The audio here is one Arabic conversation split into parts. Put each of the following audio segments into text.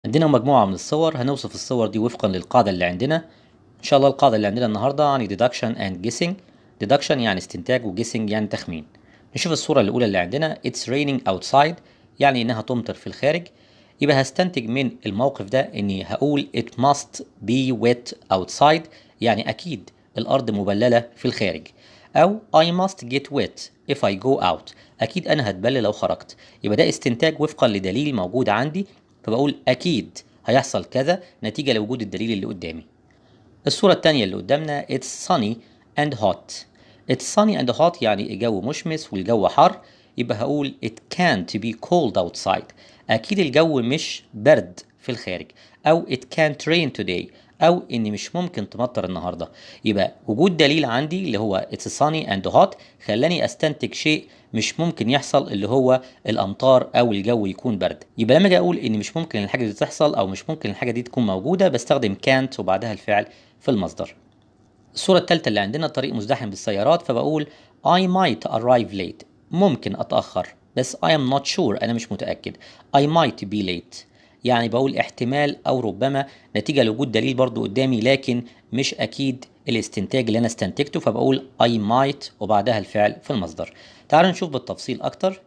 عندنا مجموعة من الصور، هنوصف الصور دي وفقا للقاعدة اللي عندنا. إن شاء الله القاعدة اللي عندنا النهاردة عن deduction and guessing. deduction يعني استنتاج و guessing يعني تخمين. نشوف الصورة الأولى اللي عندنا it's raining outside، يعني إنها تمطر في الخارج. يبقى هستنتج من الموقف ده إني هقول it must be wet outside، يعني أكيد الأرض مبللة في الخارج. أو I must get wet if I go out، أكيد أنا هتبلل لو خرجت. يبقى ده استنتاج وفقا لدليل موجود عندي، فبقول أكيد هيحصل كذا نتيجة لوجود الدليل اللي قدامي. الصورة التانية اللي قدامنا it's sunny and hot. it's sunny and hot يعني الجو مشمس والجو حر. يبقى هقول it can't be cold outside، أكيد الجو مش برد في الخارج. أو it can't rain today، أو إن مش ممكن تمطر النهاردة. يبقى وجود دليل عندي اللي هو it's sunny and hot خلاني أستنتج شيء مش ممكن يحصل، اللي هو الأمطار أو الجو يكون برد. يبقى لما أجي أقول إن مش ممكن الحاجة دي تحصل أو مش ممكن الحاجة دي تكون موجودة بستخدم can't وبعدها الفعل في المصدر. الصورة الثالثة اللي عندنا طريق مزدحم بالسيارات، فبقول I might arrive late، ممكن أتأخر، بس I am not sure أنا مش متأكد. I might be late يعني بقول احتمال أو ربما نتيجة لوجود دليل برضو قدامي، لكن مش أكيد الاستنتاج اللي أنا استنتجته، فبقول I might وبعدها الفعل في المصدر. تعالوا نشوف بالتفصيل أكتر.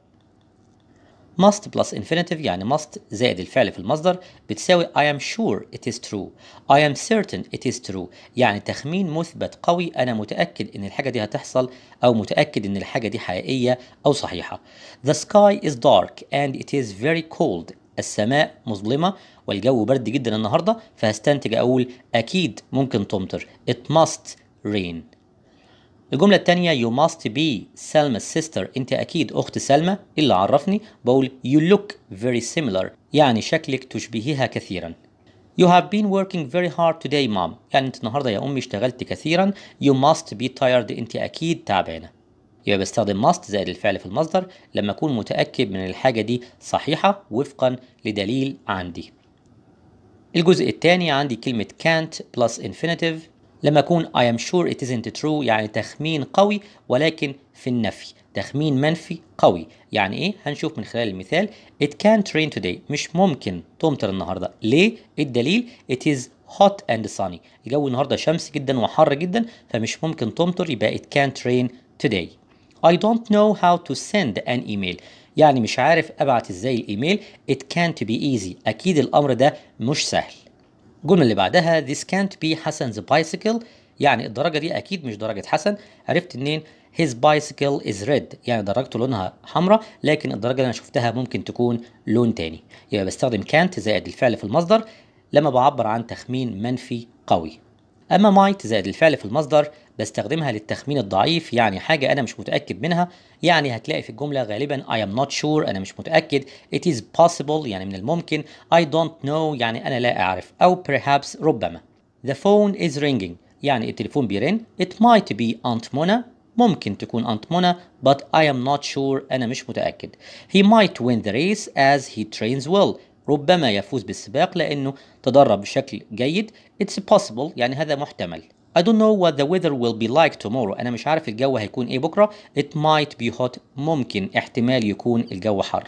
must plus infinitive يعني must زائد الفعل في المصدر بتساوي I am sure it is true. I am certain it is true يعني تخمين مثبت قوي، أنا متأكد إن الحاجة دي هتحصل أو متأكد إن الحاجة دي حقيقية أو صحيحة. The sky is dark and it is very cold، السماء مظلمة والجو برد جدا النهاردة، فهستنتج أقول أكيد ممكن تمطر it must rain. الجملة التانية you must be Selma's sister، انت اكيد اخت سلمى. اللي عرفني بقول you look very similar يعني شكلك تشبهيها كثيرا. You have been working very hard today mom، يعني انت النهاردة يا امي اشتغلت كثيرا. You must be tired، انت اكيد تعبانة. يبقى بستخدم must زائد الفعل في المصدر لما اكون متأكد من الحاجة دي صحيحة وفقا لدليل عندي. الجزء الثاني عندي كلمة can't plus infinitive لما أكون I am sure it isn't true يعني تخمين قوي ولكن في النفي، تخمين منفي قوي. يعني إيه؟ هنشوف من خلال المثال it can't rain today، مش ممكن تمطر النهاردة. ليه؟ الدليل it is hot and sunny، الجو النهاردة شمس جدا وحر جدا فمش ممكن تمطر، يبقى it can't rain today. I don't know how to send an email يعني مش عارف أبعت إزاي الإيميل. it can't be easy، أكيد الأمر ده مش سهل. الجملة اللي بعدها this can't be حسن's bicycle يعني الدراجة دي أكيد مش درجة حسن. عرفت منين؟ his bicycle is red يعني درجته لونها حمراء، لكن الدرجة اللي أنا شفتها ممكن تكون لون تاني. يبقى بستخدم can't زائد الفعل في المصدر لما بعبر عن تخمين منفي قوي. أما might زائد الفعل في المصدر بستخدمها للتخمين الضعيف، يعني حاجة أنا مش متأكد منها. يعني هتلاقي في الجملة غالبا I am not sure أنا مش متأكد، it is possible يعني من الممكن، I don't know يعني أنا لا أعرف، أو perhaps ربما. The phone is ringing يعني التليفون بيرن. It might be Aunt Mona، ممكن تكون أنت منى but I am not sure أنا مش متأكد. He might win the race as he trains well، ربما يفوز بالسباق لأنه تدرب بشكل جيد. It's possible يعني هذا محتمل. I don't know what the weather will be like tomorrow، أنا مش عارف الجو هيكون إيه بكرة. It might be hot، ممكن احتمال يكون الجو حر.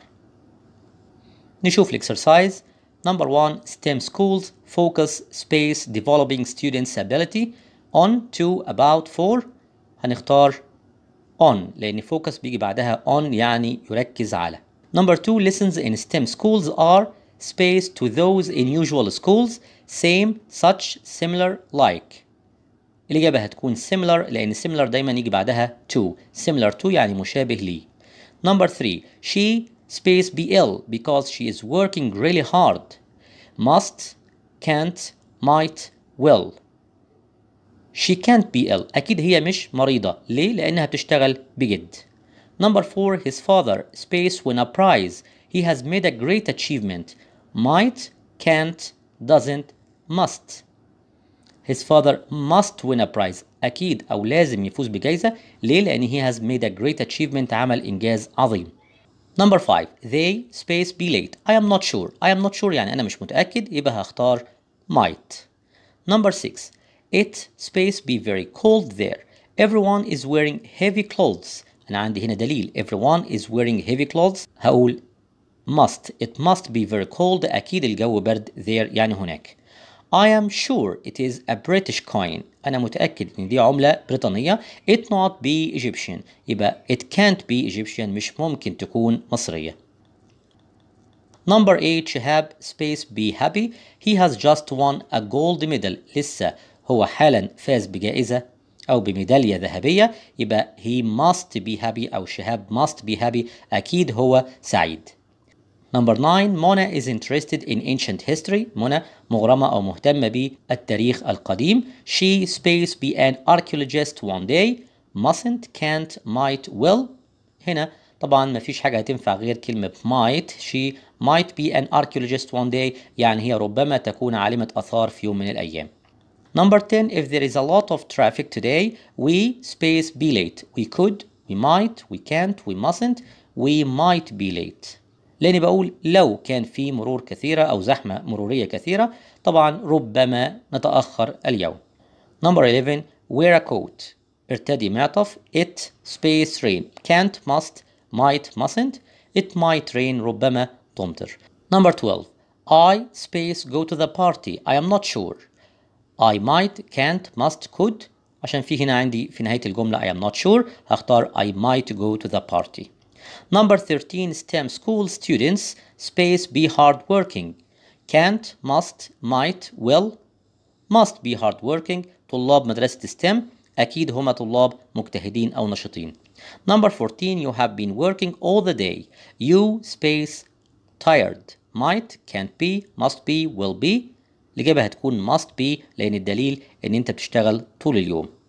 نشوف الإكسرسايز. Number 1 STEM schools focus space developing students ability on to about for. هنختار on لأن focus بيجي بعدها on يعني يركز على. Number 2 lessons in STEM schools are space to those in usual schools same such similar like. الإجابة هتكون similar لأن similar دايما يجي بعدها to، similar to يعني مشابه لي. Number 3 she space be ill because she is working really hard. must can't might will. She can't be ill أكيد هي مش مريضة. ليه؟ لأنها بتشتغل بجد. Number 4 his father space win a prize he has made a great achievement. might can't doesn't must. His father must win a prize أكيد أو لازم يفوز بجائزة. ليه؟ لأن he has made a great achievement عمل إنجاز عظيم. Number 5 they space be late I am not sure. I am not sure يعني أنا مش متأكد، يبقى هختار might. Number 6 it space be very cold there everyone is wearing heavy clothes. أنا عندي هنا دليل everyone is wearing heavy clothes، هقول must it must be very cold أكيد الجو برد there يعني هناك. I am sure it is a British coin. أنا متأكد إن دي عملة بريطانية. It not be Egyptian. يبقى it can't be Egyptian مش ممكن تكون مصرية. Number 8 شهاب space be happy. He has just won a gold medal. لسه هو حالا فاز بجائزة أو بميدالية ذهبية. يبقى he must be happy أو شهاب must be happy. أكيد هو سعيد. Number 9 Mona is interested in ancient history. منى مغرمة أو مهتمة بالتاريخ القديم. She space be an archaeologist one day. Mustn't, can't, might, will. هنا طبعا ما فيش حاجة هتنفع غير كلمة might. She might be an archaeologist one day يعني هي ربما تكون عالمة آثار في يوم من الأيام. Number 10 If there is a lot of traffic today we space be late. We could, we might, we can't, we mustn't, we might be late. لأني بقول لو كان في مرور كثيرة أو زحمة مرورية كثيرة طبعا ربما نتأخر اليوم. Number 11 wear a coat. ارتدي معطف. It space rain. Can't, must, might, mustn't. It might rain. ربما تمطر. Number 12 I space go to the party. I am not sure. I might, can't, must, could. عشان في هنا عندي في نهاية الجملة I am not sure هختار I might go to the party. Number 13 STEM school students space be hardworking. Can't, must, might, will. Must be hardworking. طلاب مدرسة STEM أكيد هم طلاب مجتهدين أو نشطين. Number 14 you have been working all the day. You space tired. Might, can't be, must be, will be. الإجابة هتكون must be لأن الدليل إن أنت بتشتغل طول اليوم.